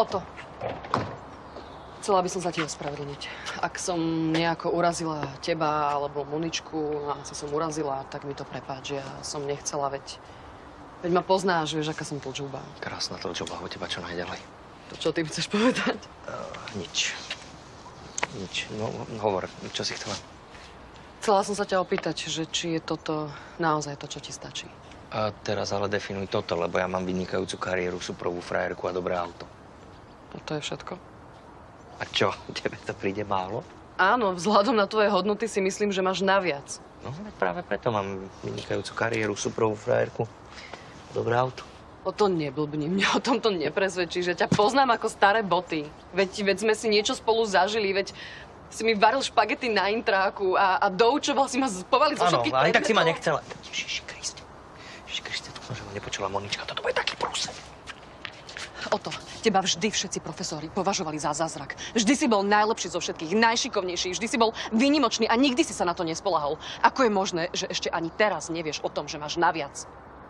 Oto. Chcela by som sa ti ospravedlniť. Ak som nejako urazila teba alebo Moničku a si som urazila, tak mi to prepáč. Ja som nechcela, veď ma poznáš, vieš, aká som tlčúba. Krásna tlčúba, u teba čo najďalej. To čo ty chceš povedať? Nič. No, hovor, čo si chcela? Chcela som sa ťa opýtať, že či je toto naozaj to, čo ti stačí. A teraz ale definuj toto, lebo ja mám vynikajúcu kariéru, suprovú frajerku a dobré auto. No to je všetko. A čo? Tebe to príde málo? Áno, vzhľadom na tvoje hodnoty si myslím, že máš naviac. No, práve preto mám vynikajúcu kariéru, suprovú frajerku a dobré auto. O to neblbni, mňa o tomto nepresvedčí, že ťa poznám ako staré boty. Veď sme si niečo spolu zažili, veď si mi varil špagety na intráku a doučoval si ma pomaly zo všetkých predmetov. Áno, ale tak si ma nechcela. Ježiši Kriste, dúfam, že ma nepočula Monička, toto bude taký prúser. Oto, teba vždy všetci profesori považovali za zázrak. Vždy si bol najlepší zo všetkých, najšikovnejší, vždy si bol výnimočný a nikdy si sa na to nespoľahol. Ako je možné, že ešte ani teraz nevieš o tom, že máš naviac?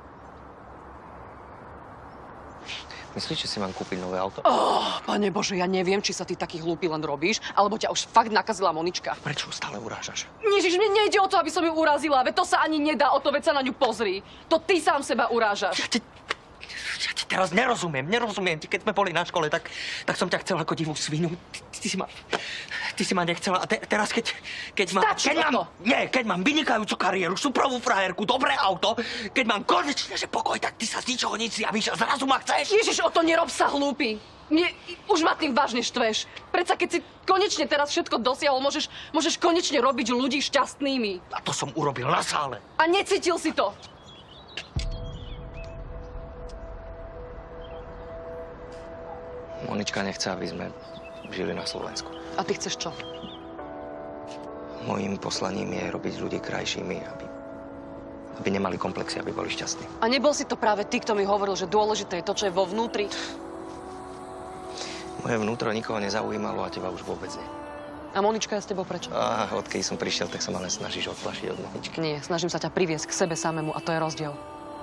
Myslíš, že si mám kúpiť nové auto? Pane Bože, ja neviem, či sa ty taký hlúpy len robíš, alebo ťa už fakt nakazila Monička. Prečo ju stále urážaš? Ježiš, mne nejde o to, aby som ju urazila, veď to sa ani nedá, o to veď sa na ňu pozri. To ty sám seba urážaš. Ja ti teraz nerozumiem. Keď sme boli na škole, tak som ťa chcel ako divú svinu. Ty si ma nechcela. A teraz, keď mám vynikajúcu kariéru, suprovú frajerku, dobré auto, keď mám konečne, že pokoj, tak ty sa z ničoho nič zjavíš a zrazu ma chceš. Ježiš, o to nerob sa hlúpy. Už ma tým vážne štveš. Predsa, keď si konečne teraz všetko dosiahol, môžeš konečne robiť ľudí šťastnými. A to som urobil na sále. A necítil si to. Monička nechce, aby sme žili na Slovensku. A ty chceš čo? Mojím poslaním je robiť ľudí krajšími, aby nemali komplexy, aby boli šťastní. A nebol si to práve ty, kto mi hovoril, že dôležité je to, čo je vo vnútri? Moje vnútro nikoho nezaujímalo a teba už vôbec nie. A Monička je s tebou prečo? Odkedy som prišiel, tak sa ma len snažíš odplašiť od Moničky. Nie, snažím sa ťa priviesť k sebe samému a to je rozdiel.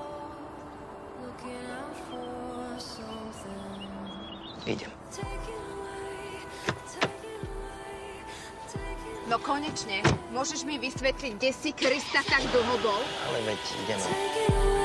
Idem. No konečne, môžeš mi vysvetliť, kde si Krista tak dlho bol? Ale veď ideme.